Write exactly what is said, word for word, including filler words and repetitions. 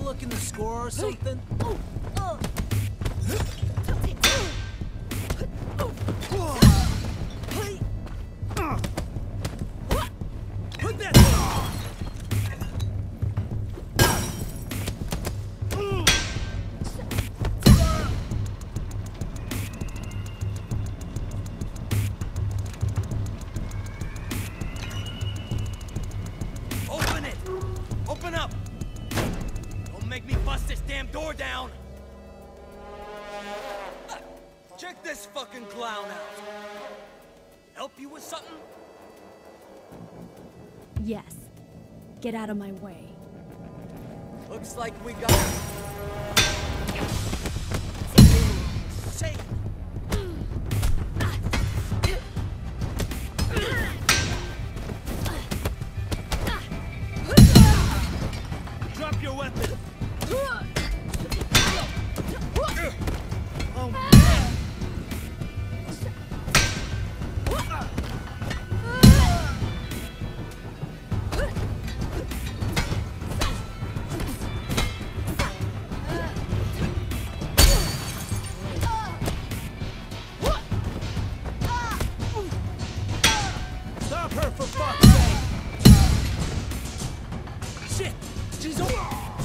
looking to score or something? Put that. Open it! Open up! Don't make me bust this damn door down! Ah, check this fucking clown out! Help you with something? Yes. Get out of my way. Looks like we got... Say... Drop your weapon! Oh, man. Stop her for fuck's sake! Shit! She's over!